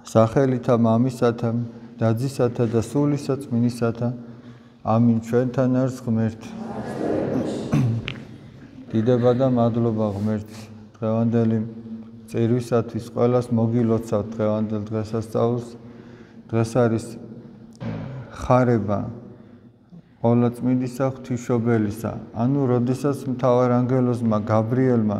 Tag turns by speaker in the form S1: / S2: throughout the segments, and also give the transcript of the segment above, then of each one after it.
S1: სახელითა მამისათა, დadzისათა და სულისა წმინისათა. ამინ. ჩვენთან არის ღმერთი. დიდება და მადლობა ღმერთს. დღევანდელი წირვისათვის ყველას მოგილოცავთ დღევანდელ დღესასწაულს. დღეს არის ხარება ყოვლადწმინდისა ღვთისმშობელისა. ანუ როდესაც მთავარ ანგელოზმა გაბრიელმა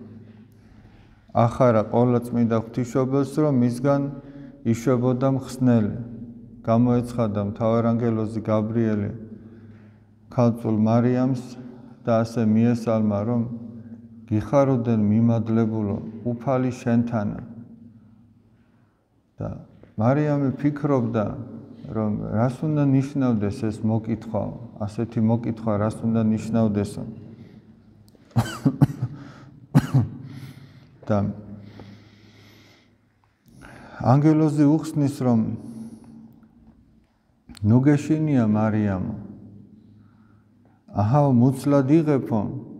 S1: ახარა ყოვლადწმინდა ღვთისმშობელს, რომ მისგან იშვებოდა მხსნელი. გამოეცხადა მთავარ ანგელოზი გაბრიელი ქალწულ მარიამს და ასე მიესალმა, რომ გიხაროდენ მიმადლებულო, უფალი შენთანა. და მარიამი ფიქრობდა, რომ რას უნდა ნიშნავდეს ეს მოკითხვა, ასეთი მოკითხვა რას უნდა ნიშნავდესო. და ანგელოზი უხსნის, რომ ნუ გეშინია მარიამო, აჰა მუცლად იღებო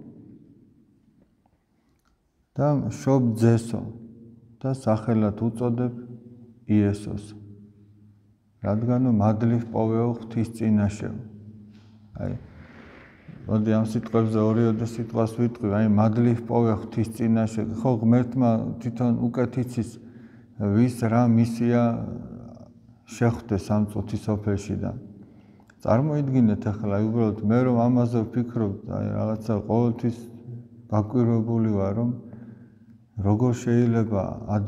S1: და შობ ძესო და სახელად უწოდებ იესოს. რადგანო მადლით პოვეო ღვთის წინაშე. აი, მოდი ამ სიტყვებზე ორიოდე სიტყვას ვიტყვი, აი მადლით პოვე ღვთის წინაშე. ხო, ღმერთმა თვითონ უკეთ იცის, ვის რა მისია შეხვდეს ამ წუთის სოფელში და წარმოიდგინეთ ახლა, აი უბრალოდ მე რომ ამაზე ვფიქრობ, აი რაღაცა ყოველთვის გაკვირვებული ვარ, რომ როგორ შეიძლება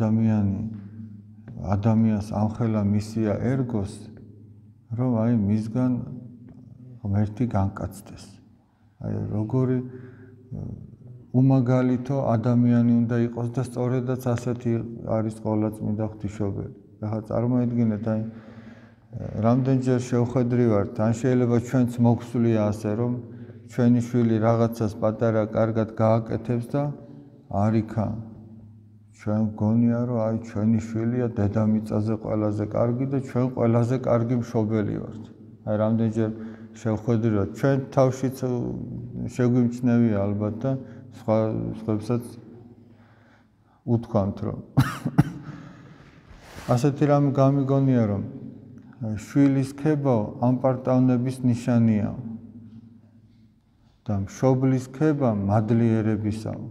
S1: ადამიანს ამხელა მისია ერგოს, რომ აი მისგან ღმერთი განკაცდეს. აი როგორი უმაგალითო ადამიანი უნდა იყოს და სწორედაც ასეთი არის ყოვლადწმინდა ღვთისმშობელი. ახლა წარმოიდგინეთ, აი რამდენჯერ შევხედრივართ, ან შეიძლება ჩვენც მოგვსვლია ასე, რომ ჩვენი შვილი რაღაცას პატარა კარგად გააკეთებს და არიქა. ჩვენ გონია, რომ აი ჩვენი შვილია დედამიწაზე ყველაზე კარგი და ჩვენ ყველაზე კარგი მშობელი ვართ. აი რამდენჯერ შევხედრივართ, ჩვენ თავშიც შეგვიმჩნევია ალბათ და სხვებსაც უთქვამთ, რომ ასეთი რამ გამიგონია, რომ შვილის ქება ამპარტავნების ნიშანია და მშობლის ქება მადლიერებისაა.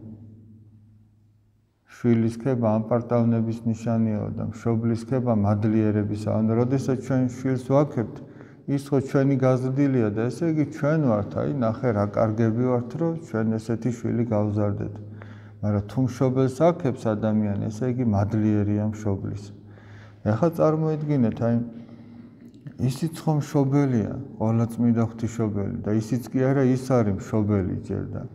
S1: შვილის ქება ამპარტავნების ნიშანია და მშობლის ქება მადლიერებისაა. ანუ როდესაც ჩვენ შვილს ვაქებთ, ის ხო ჩვენი გაზრდილია და ესე იგი ჩვენ ვართ, აი ნახე რა კარგები ვართ, რომ ჩვენ ესეთი შვილი გავზარდეთ. მაგრამ თუ მშობელს აქებს ადამიანი, ესე იგი მადლიერია მშობლის. ეხლა წარმოიდგინეთ, აი ისიც ხო მშობელია, ყოვლადწმინდა ღვთისმშობელი და ისიც კი არა, ის არის მშობელი ჯერ და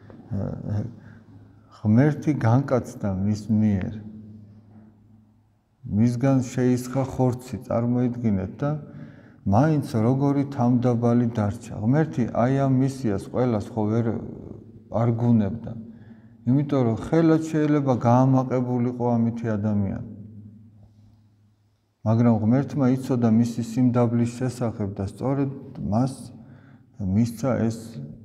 S1: ღმერთი განკაცდა მის მიერ. მისგან შეისხა ხორცი, წარმოიდგინეთ და მაინც როგორი თამდაბალი დარჩა. ღმერთი აი ამ მისიას ყველას ხო არ გუნებდა. იმიტომ რომ ხელად შეიძლება გაამაყებულიყო ამითი ადამიანი. მაგრამ ღმერთმა იცოდა მისი სიმდაბლის შესახებ და სწორედ მას მისცა ეს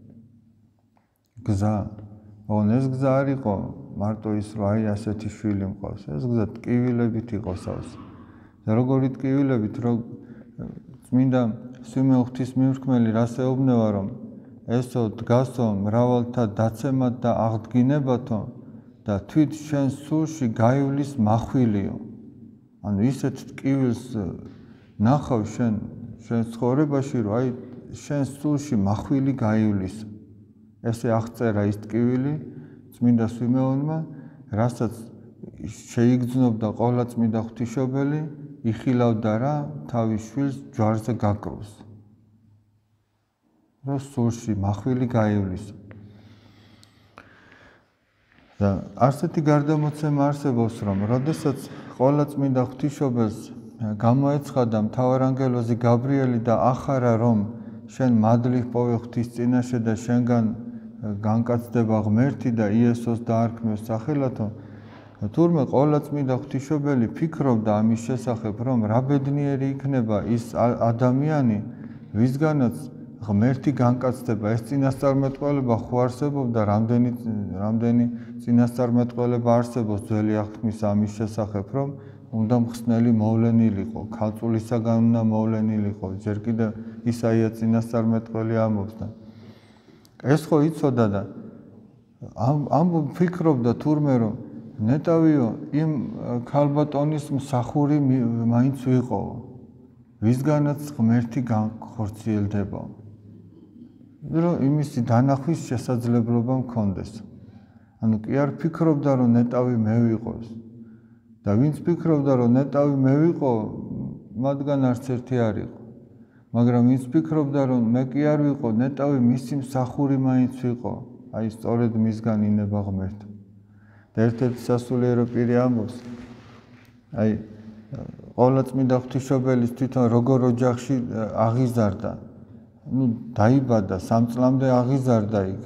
S1: გზა. ოღონდ ეს გზა არ იყო მარტო ის, რომ აი ასეთი შვილი მყავს. ეს გზა ტკივილებით იყო სავსე. და როგორი ტკივილებით, რომ წმინდა სვიმეონ ღვთისმიმრქმელი რას ეუბნება, რომ ესო დგასო მრავალთა დაცემად და აღდგინებათო და თვით შენ სულში გაივლის მახვილიო. ანუ ისეთ ტკივილს ნახავ შენ ცხოვრებაში, რომ აი შენ სულში მახვილი გაივლის. ესე აღწერა ის ტკივილი წმინდა სვიმეონმა, რასაც შეიგრძნობდა ყოვლადწმინდა ღვთისმშობელი, იხილავდა რა თავის შვილს ჯვარზე გაკრუს. რომ სულში მახვილი გაივლის. და ასეთი გარდამოცემა არსებობს, რომ როდესაც ყოვლადწმინდა ღვთისმშობელს გამოეცხადა მთავარ ანგელოზი გაბრიელი და ახარა, რომ შენ მადლით პოვე ღვთის წინაშე და შენგან განკაცდება ღმერთი და იესოს დაარქმევს სახელათო, თურმე ყოვლადწმინდა ღვთისმშობელი ფიქრობდა ამის შესახებ, რომ რა ბედნიერი იქნება ის ადამიანი, ვისგანაც ღმერთი განკაცდება. ეს წინასწარმეტყველება ხო არსებობდა, რამდენი წინასწარმეტყველება არსებობს ძველი აღთქმის ამის შესახებ, რომ უნდა მხსნელი მოვლენილიყო, ქალწულისაგან უნდა მოვლენილიყო, ჯერ კიდევ ისაია წინასწარმეტყველი ამბობს და ეს ხო იცოდა და ამ ფიქრობდა თურმე რომ ნეტავიო იმ ქალბატონის მსახური მაინც ვიყო, ვისგანაც ღმერთი განხორციელდება. რომ იმისი დანახვის შესაძლებლობა მქონდეს. ანუ კი არ ფიქრობდა რომ ნეტავი მე ვიყოს. და ვინც ფიქრობდა რომ ნეტავი მე ვიყო, მათგან არც ერთი არ იყო. მაგრამ ვინც ფიქრობდა რომ მე კი არ ვიყო, ნეტავი მისი მსახური მაინც ვიყო, აი სწორედ მისგან ინება ღმერთი. და ერთ-ერთი სასულიერო პირი ამბობს, აი ყოვლადწმინდა ღვთისმშობელის თვითონ როგორ ოჯახში აღიზარდა. დაიბადა 3 წლამდე აღიზარდა იქ.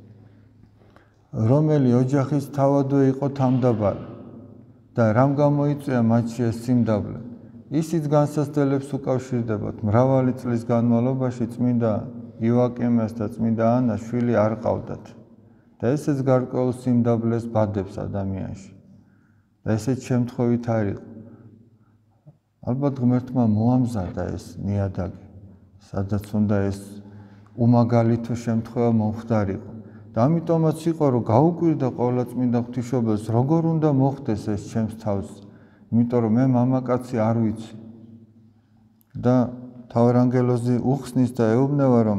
S1: რომელი ოჯახის თავადვე იყო თავმდაბალი და რამ გამოიწვია მათში ეს სიმდაბლე. ისიც განსასწრებს უკავშირდებათ. მრავალი წლის განმავლობაში წმინდა ივაკიმეს და წმინდა ანას შვილი არ ყავდათ. და ესეც გარკვეულ სიმდაბლეს ბადებს ადამიანში. და ესეც შემთხვევით არ იყო. ალბათ ღმერთმა მოამზადა ეს ნიადაგი, სადაც უნდა ეს უმაგალითო შემთხვევა მომხდარიყო. და ამიტომაც იყო რომ გაუკვირდა ყოვლადწმინდა ღვთისმშობელს როგორ უნდა მოხდეს ეს ჩემს თავს, იმიტომ რომ მე მამაკაცი არ ვიცი. და მთავარანგელოზი უხსნის და ეუბნება რომ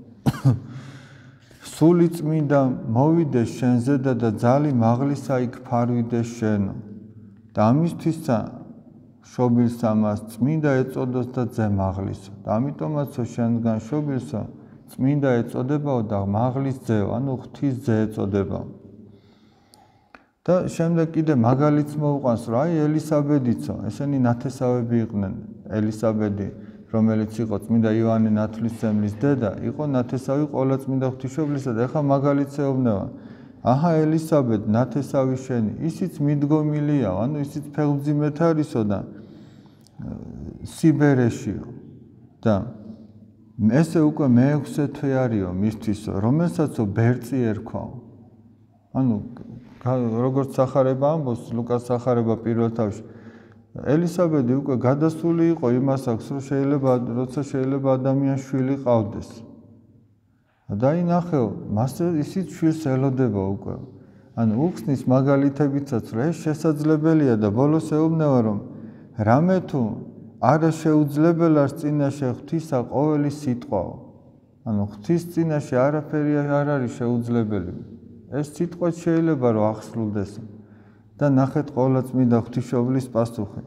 S1: სული წმინდა მოვიდეს შენზე და ძალი მაღლისა იქ ფარვიდეს შენო. და ამისთვისა შობილს ამას წმინდა ეწოდოს და ძე მაღლისო. და ამიტომაცო შენგან შობილსო წმინდა ეწოდებაო და მაღლის ძეო, ანუ ღვთის ძე ეწოდებაო. და შემდეგ კიდე მაგალითს მოუყვანს, რომ აი ელისაბედიცო, ესენი ნათესავები იყვნენ. ელისაბედი, რომელიც იყო წმინდა იოანე ნათლისმცემლის დედა, იყო ნათესავი ყოვლადწმინდა ღვთისმშობლისა და ეხლა მაგალითს ეუბნება. აჰა ელისაბედ, ნათესავი შენი, ისიც მიდგომილიაო, ანუ ისიც ფეხმძიმეთ არისო და სიბერეშიო. და ესე უკვე მე-6 თვე არისო მისთვისო, რომელსაცო ბერწი ერქვაო. ანუ როგორც სახარება ამბობს, ლუკას სახარება პირველ თავში, ელისაბედი უკვე გადასული იყო იმას აქვს, რომ როცა შეიძლება ადამიანს შვილი ყავდეს. დაინახეო, მასე ისიც შვილს ელოდება უკვე. ანუ უხსნის მაგალითებიცაც, რომ ეს შესაძლებელია და ბოლოს ეუბნება, რომ რამე თუ არა შეუძლებელად წინაშე ღვთისა ყოველი სიტყვაო. ანუ ღვთის წინაშე არაფერი არ არის შეუძლებელი. ეს სიტყვაც შეიძლება რომ ახსრულდეს. და ნახეთ ყოვლადწმინდა ღვთისმშობლის პასუხი.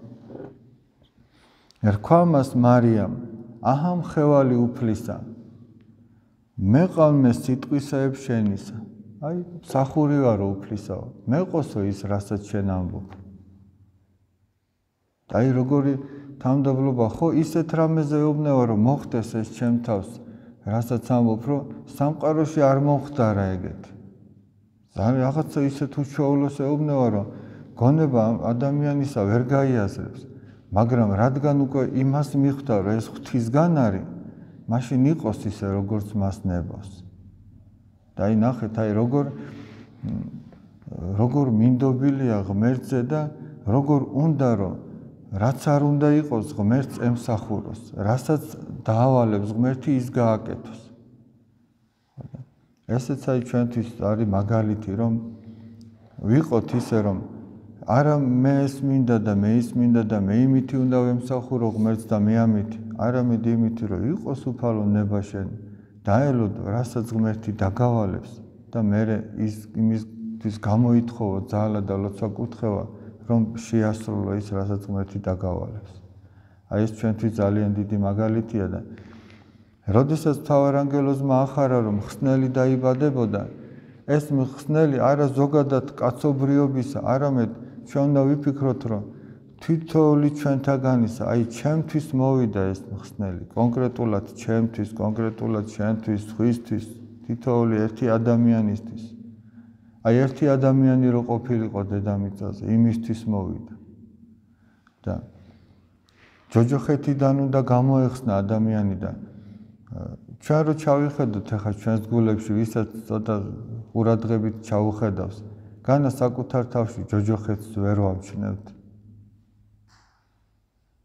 S1: ერქვა მას მარიამ, აჰა მხევალი უფლისა, მე ყავმე სიტყვისეებ შენისა. აი მსახური ვარო უფლისაო, მე ყოსო ის რასაც შენ ამბობ. აი როგორი თავმდაბლობა, ხო ისეთ რამეზე ეუბნება რომ მოხდეს ეს ჩემ თავს, რასაც ამბობ, რომ სამყაროში არ მომხდარა ეგეთი. ძალიან რაღაცა ისეთ უშუალოს ეუბნება, რომ გონება ადამიანისა ვერ გაიაზრებს, მაგრამ რადგან უკვე იმას მიხვდა, რომ ეს ღვთისგან არის, მაშინ იყოს ისე როგორც მას ნებავს. და აი ნახეთ, აი როგორ მინდობილია ღმერთზე და როგორ უნდა რომ რაც არ უნდა იყოს ღმერთს ემსახუროს, რასაც დაავალებს ღმერთი ის გააკეთოს. ესეც აი ჩვენთვის არის მაგალითი, რომ ვიყოთ ისე რომ არა მე ეს მინდა და მე ის მინდა და მე იმითი უნდა ვემსახურო ღმერთს და მე ამითი, არამედ იმითი რომ იყოს უფალო ნება შენი, დაელოდო რასაც ღმერთი დაგავალებს და მე იმისთვის გამოითხოვო ძალა და ლოცვა კურთხევა, რომ შეასრულო ის რასაც ღმერთი დაგავალებს. აი ეს ჩვენთვის ძალიან დიდი მაგალითია და როდესაც მთავარანგელოზმა ახარა რომ მხსნელი დაიბადებოდა, ეს მხსნელი არა ზოგადად კაცობრიობისა, არამედ ჩვენ უნდა ვიფიქროთ, რომ თითოეული ჩვენთაგანისა, აი ჩემთვის მოვიდა ეს მხსნელი, კონკრეტულად ჩემთვის, კონკრეტულად შენთვის, სხვისთვის, თითოეული ერთი ადამიანისთვის. აი ერთი ადამიანი რო ყოფილიყო დედამიწაზე, იმისთვის მოვიდა. და ჯოჯოხეთიდან უნდა გამოეხსნა ადამიანი და ჩვენ რო ჩავიხედოთ ახლა ჩვენს გულებში, ვისაც ცოტა ყურადღებით ჩაუხედავს, განა საკუთარ თავში ჯოჯოხეთს ვერ ვამჩნევთ.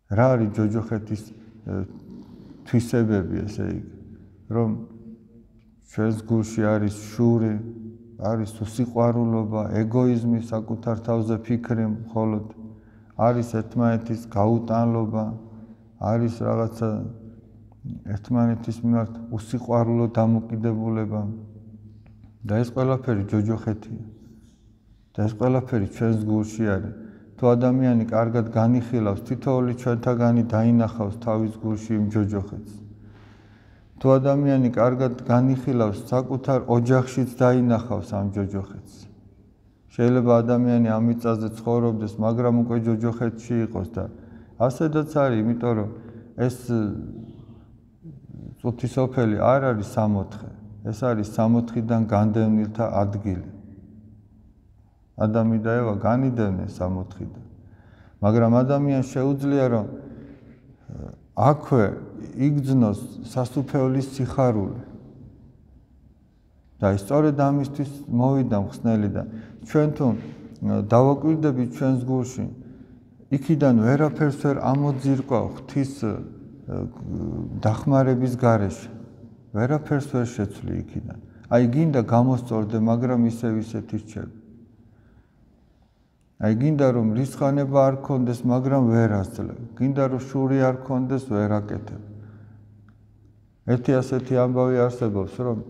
S1: რა არის ჯოჯოხეთის თვისებები, ესე იგი, რომ ჩვენს გულში არის შური, არის სიყვარულობა, ეგოიზმი, საკუთარ თავზე ფიქრი მხოლოდ, არის ერთმანეთის გაუტანლობა, არის რაღაცა ერთმანეთის მიმართ უსიყვარულო დამოკიდებულება და ეს ყველაფერი ჯოჯოხეთია. და ეს ყველაფერი ჩვენს გულში არის. თუ ადამიანი კარგად განიხილავს, თითოეული ჩვენთაგანი დაინახავს თავის გულში იმ ჯოჯოხეთს. თუ ადამიანი კარგად განიხილავს, საკუთარ ოჯახშიც დაინახავს ამ ჯოჯოხეთს. შეიძლება ადამიანი ამ მიწაზე ცხოვრობდეს, მაგრამ უკვე ჯოჯოხეთში იყოს და ასედაც არის, იმიტომ რომ ეს წუთისოფელი არ არის 64, ეს არის 64-დან განდევნილთა ადგილი. ადამი და ევა განიდევნენ 64-დან. მაგრამ ადამიანს შეუძლია რომ აქვე იგრძნოს სასუფეველის სიხარული. და სწორედ ამისთვის მოვიდა მხსნელი და ჩვენ თუ დავაკვირდებით ჩვენს გულში, იქიდან ვერაფერს ვერ ამოძირკვა ღვთის დახმარების გარეშე. ვერაფერს ვერ შეცვლი იქიდან. აი გინდა გამოსწორდე, მაგრამ ისევ ისეთი რჩები. აი გინდა რომ რისხანება არ გქონდეს, მაგრამ ვერ ასძლევ. გინდა რომ შური არ გქონდეს, ვერ აკეთებ. ერთი ასეთი ამბავი არსებობს, რომ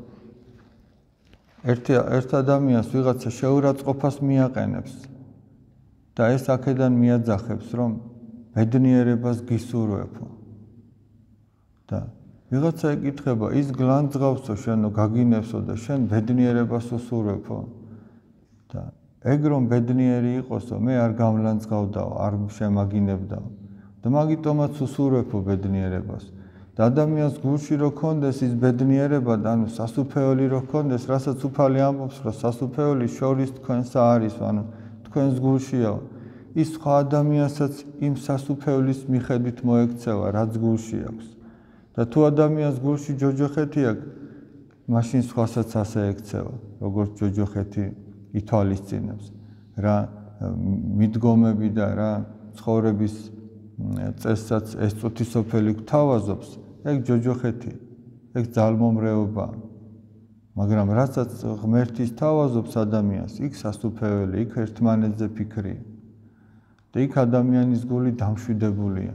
S1: ერთ ადამიანს ვიღაცა შეურაცხყოფას მიაყენებს და ეს აქედან მიაძახებს, რომ ბედნიერებას გისურვებო. და ვიღაცა ეკითხება, ის გლანძღავსო შენო გაგინებსო და შენ ბედნიერებას უსურვებო. და ეგ რომ ბედნიერი იყოსო, მე არ გამლანძღავდაო, არ შემაგინებდაო. და მაგიტომაც უსურვებო ბედნიერებას. და ადამიანს გულში რო ქონდეს ის ბედნიერება და ანუ სასუფეველი რო ქონდეს, რასაც უფალი ამბობს, რომ სასუფეველი შორის თქვენსა არის, ანუ თქვენს გულშია. ის სხვა ადამიანსაც იმ სასუფეველის მიხედვით მოექცევა, რაც გულში აქვს. და თუ ადამიანს გულში ჯოჯოხეთი აქვს, მაშინ სხვასაც ასე ექცევა, როგორც ჯოჯოხეთი ითვალისწინებს. რა მიდგომები და რა ცხოვრების წესსაც ეს წუთისოფელი გთავაზობს, ეგ ჯოჯოხეთი, ეგ ძალმომრეობა. მაგრამ რასაც ღმერთის თავაზობს ადამიანს, იქ სასუფეველი, იქ ერთმანეთზე ფიქრია. და იქ ადამიანის გული დამშვიდებულია.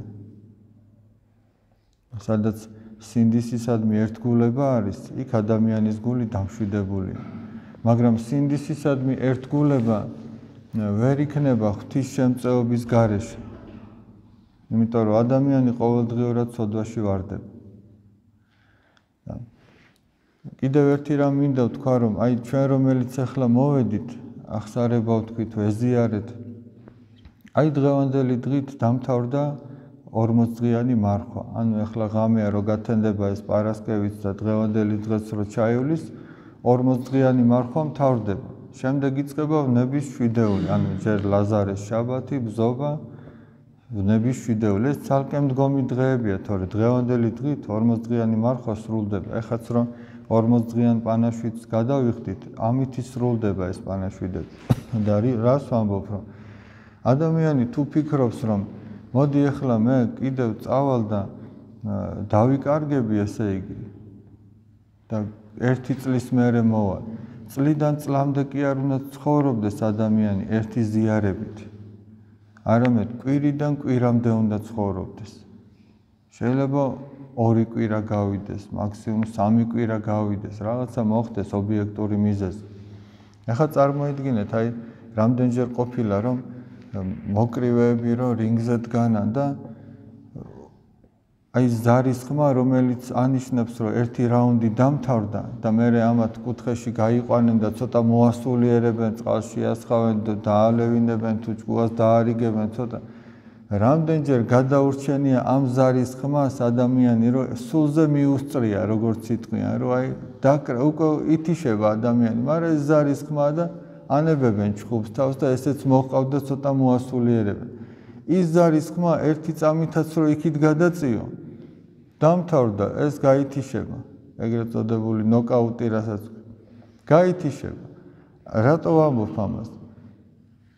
S1: სადაც სინდისისადმი ერთგულება არის, იქ ადამიანის გული დამშვიდებულია. მაგრამ სინდისისადმი ერთგულება ვერ იქნება ღვთის შემწეობის გარეშე. იმიტომ რომ ადამიანი ყოველდღიურად ცოდვაში ვარდება. კიდევ ერთი რამ მინდა ვთქვა, რომ აი ჩვენ რომელიც ახლა მოვედით, ახსარება ვთქვით, ვეზიარეთ. აი დღევანდელი დღით დამთავრდა 40-დღიანი მარხვა. ანუ ახლა ღამეა რო გათენდება ეს პარასკევიც და დღევანდელი დღეც რო ჩაივლის, 40-დღიანი მარხვა მთავრდება. შემდეგ იწყება ვნების შვიდეული, ანუ ჯერ ლაზარეს შაბათი, ბზობა, ვნების შვიდეული. ეს ცალკე მდგომი დღეებია, თორე დღევანდელი დღით 40-დღიანი მარხვა სრულდება. ეხაც რომ 40-დღიან პანაშვიდს გადავიხდით, ამით სრულდება ეს პანაშვიდები. და რას ვამბობ, რომ ადამიანი თუ ფიქრობს, რომ მოდი ახლა მე კიდევ წავალ და დავიკარგები, ესე იგი და 1 წლის მერე მოვალ. წლიდან წლამდე კი არ უნდა ცხოვრობდეს ადამიანი ერთი ზიარებით. არამედ კვირიდან კვირამდე უნდა ცხოვრობდეს. შეიძლება 2 კვირა გავიდეს, მაქსიმუმ 3 კვირა გავიდეს, რაღაცა მოხდეს ობიექტური მიზეზი. ახლა წარმოიდგინეთ, აი რამდენჯერ ყოფილა, რომ მოკრივეები რომ რინგზე დგანან და აი ზარის ხმა, რომელიც ანიშნებს, რომ ერთი რაუნდი დამთავრდა და მერე ამათ კუთხეში გაიყვანენ და ცოტა მოასულიერებენ, წყალში ასხავენ და დაალევინებენ თუ ჭკუას დაარიგებენ ცოტა. რამდენჯერ გადაურჩენია ამ ზარის ხმას ადამიანი, რომ სულზე მიუსწრია, როგორც სიტყვიან, რომ აი უკვე ითიშება ადამიანი, მაგრამ ეს ზარის ხმა და ანებებენ ჩხუბს თავს და ესეც მოჰყავდა ცოტა მოასულიერებენ. ის ზარის ხმა ერთი წამითაც რო იქით გადაწიო, დამთავრდა, ეს გაითიშება, ეგრეთ წოდებული ნოკაუტი, რასაც გაითიშება. რატო ვამბობ ამას?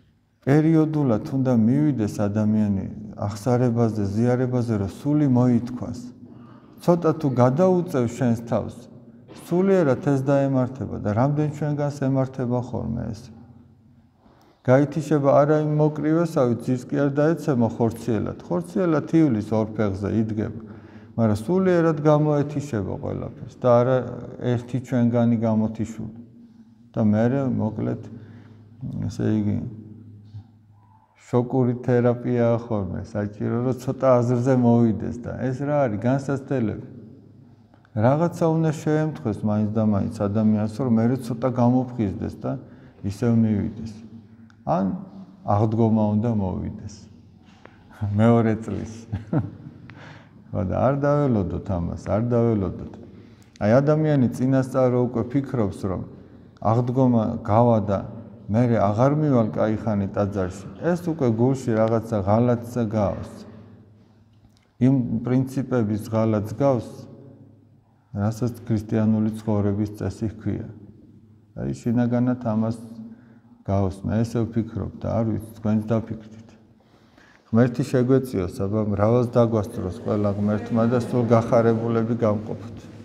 S1: პერიოდულად თუნდა მივიდეს ადამიანი აღსარებაზე, ზიარებაზე, რომ სული მოითქვას. ცოტა თუ გადაუწევ შენს თავს, სულიერად ეს დაემართება და რამდენ ჩვენგანს ემართება ხოლმე ეს. გაითიშება არა იმ მოკრივესავით, ძირს კი არ დაეცემა ხორციელად. ხორციელად ივლის ორ ფეხზე იდგება, მაგრამ სულიერად გამოეთიშება ყველაფერს და არა ერთი ჩვენგანი გამოთიშული. და მერე მოკლედ ესე იგი შოკური თერაპიაა ხოლმე, საჭირო რომ ცოტა აზრზე მოვიდეს და ეს რა არის განსაცდელები. რაღაცა უნდა შეემთხვეს მაინც და მაინც ადამიანს, რომ მერე ცოტა გამოფხიზდეს და ისევ მივიდეს. ან აღდგომა უნდა მოვიდეს. მეორე წლის. ხო და არ დაველოდოთ ამას, არ დაველოდოთ. აი ადამიანი წინასწარ უკვე ფიქრობს, რომ აღდგომა გავა და მერე აღარ მივალ კაიხანი ტაძარში. ეს უკვე გულში რაღაცა ღალატს გავს. იმ პრინციპების ღალატს გავს, რასაც ქრისტიანული ცხოვრების წესი ჰქვია. აი შინაგანად ამას გავს, მე ესე ვფიქრობ და არ ვიცი, თქვენც დაფიქრდით. ღმერთი შეგვეციოს, აბა მრავალს დაგვასწროს ყველა ღმერთმა და სულ გახარებულები გამყოფოთ.